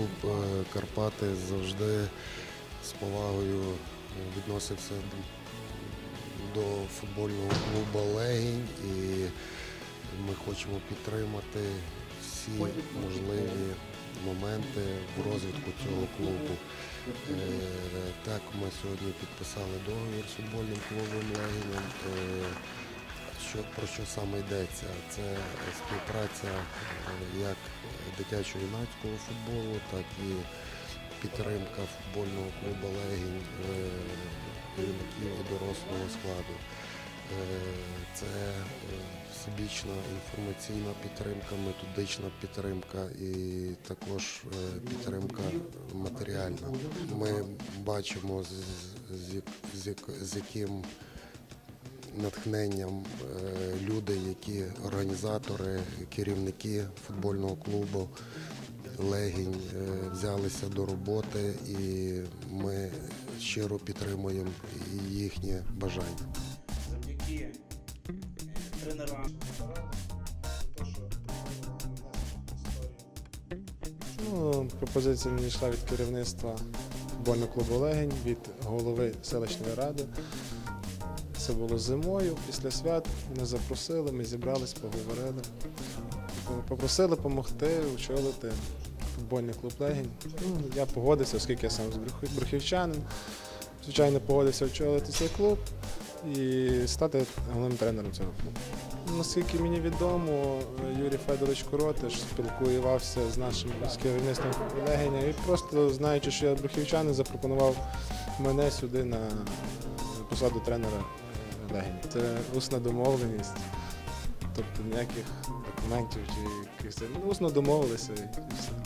Карпати завжди з повагою відносився до футбольного клубу «Легінь», і ми хочемо підтримати всі можливі моменти в розвитку цього клубу. Так, ми сьогодні підписали договір з футбольним клубом «Легінь». Про що саме йдеться? Це співпраця як дитячо-юнацького футболу, так і підтримка футбольного клубу «Легінь» юнаків і дорослого складу. Це всебічна інформаційна підтримка, методична підтримка і також підтримка матеріальна. Ми бачимо, з яким натхненням люди, які організатори, керівники футбольного клубу «Легінь» взялися до роботи, і ми щиро підтримуємо їхнє бажання. Завдяки тренерам. Пропозиція надійшла від керівництва футбольного клубу «Легінь», від голови селищної ради. Це було зимою, після свят. Мене запросили, ми зібрались, поговорили. Попросили допомогти очолити футбольний клуб «Легінь». Я погодився, оскільки я сам брухівчанин. Звичайно, погодився очолити цей клуб і стати головним тренером цього клубу. Наскільки мені відомо, Юрій Федорович Коротиш спілкувався з керівництвом «Легіня» і просто, знаючи, що я брухівчанин, запропонував мене сюди на посаду тренера «Легіня». Це усна домовленість, тобто ніяких документів чи якихось. Усно домовилися і все.